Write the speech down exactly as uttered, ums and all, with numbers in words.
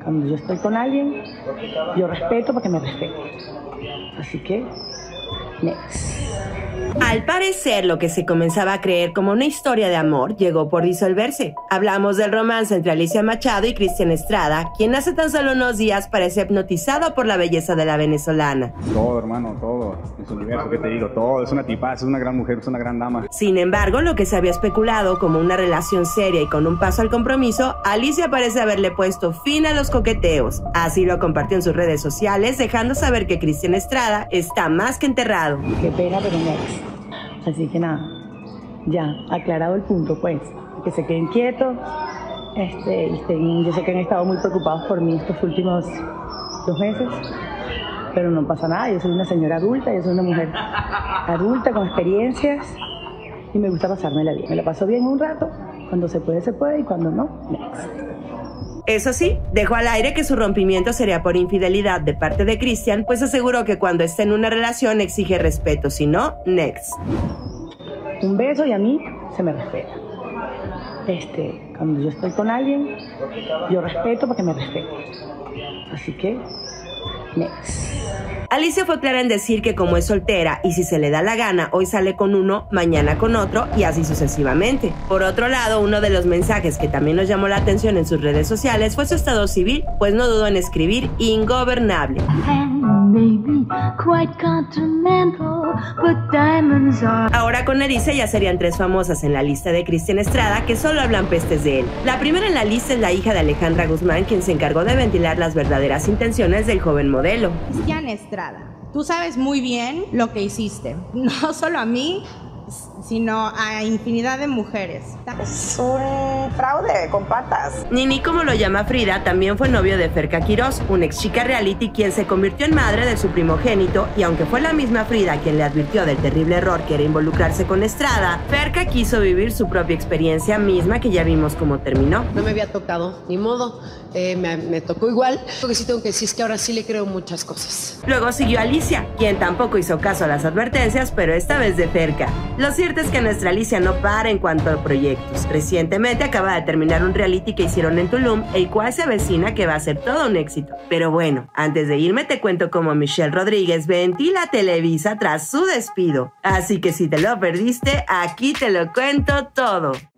cuando yo estoy con alguien, yo respeto para que me respete. Así que, next. Al parecer, lo que se comenzaba a creer como una historia de amor llegó por disolverse. Hablamos del romance entre Alicia Machado y Cristian Estrada, quien hace tan solo unos días parece hipnotizado por la belleza de la venezolana. Todo, hermano, todo. Es un universo, que te digo, todo. Es una tipaza, es una gran mujer, es una gran dama. Sin embargo, lo que se había especulado como una relación seria y con un paso al compromiso, Alicia parece haberle puesto fin a los coqueteos. Así lo compartió en sus redes sociales, dejando saber que Cristian Estrada está más que enterrado. Qué pena, pero next. Así que nada, ya, aclarado el punto, pues, que se queden quietos. Este, y estén, yo sé que han estado muy preocupados por mí estos últimos dos meses, pero no pasa nada. Yo soy una señora adulta, yo soy una mujer adulta con experiencias y me gusta pasármela bien. Me la paso bien un rato, cuando se puede, se puede, y cuando no, next. Eso sí, dejó al aire que su rompimiento sería por infidelidad de parte de Cristian, pues aseguró que cuando está en una relación exige respeto, si no, next. Un beso y a mí se me respeta. Este, cuando yo estoy con alguien, yo respeto para que me respete. Así que, next. Alicia fue clara en decir que como es soltera y si se le da la gana, hoy sale con uno, mañana con otro y así sucesivamente. Por otro lado, uno de los mensajes que también nos llamó la atención en sus redes sociales fue su estado civil, pues no dudó en escribir ingobernable. Ahora con Alicia ya serían tres famosas en la lista de Cristian Estrada que solo hablan pestes de él. La primera en la lista es la hija de Alejandra Guzmán, quien se encargó de ventilar las verdaderas intenciones del joven modelo. Cristian Estrada, tú sabes muy bien lo que hiciste, no solo a mí, sino a infinidad de mujeres. Es un fraude con patas. Nini, como lo llama Frida, también fue novio de Ferka Quiroz, una ex chica reality quien se convirtió en madre de su primogénito, y aunque fue la misma Frida quien le advirtió del terrible error que era involucrarse con Estrada, Ferka quiso vivir su propia experiencia misma, que ya vimos cómo terminó. No me había tocado, ni modo, eh, me, me tocó igual. Lo que sí tengo que decir es que ahora sí le creo muchas cosas. Luego siguió Alicia, quien tampoco hizo caso a las advertencias, pero esta vez de Ferka. Lo cierto es que nuestra Alicia no para en cuanto a proyectos. Recientemente acaba de terminar un reality que hicieron en Tulum, el cual se avecina que va a ser todo un éxito. Pero bueno, antes de irme te cuento cómo Michelle Rodríguez ventila Televisa tras su despido. Así que si te lo perdiste, aquí te lo cuento todo.